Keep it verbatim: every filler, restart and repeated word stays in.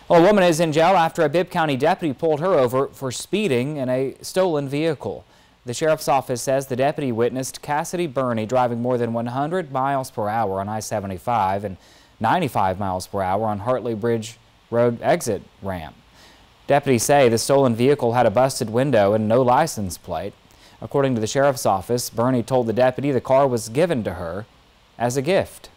Well, a woman is in jail after a Bibb County deputy pulled her over for speeding in a stolen vehicle. The sheriff's office says the deputy witnessed Cassidy Burney driving more than one hundred miles per hour on I seventy-five and ninety-five miles per hour on Hartley Bridge Road exit ramp. Deputies say the stolen vehicle had a busted window and no license plate. According to the sheriff's office, Burney told the deputy the car was given to her as a gift.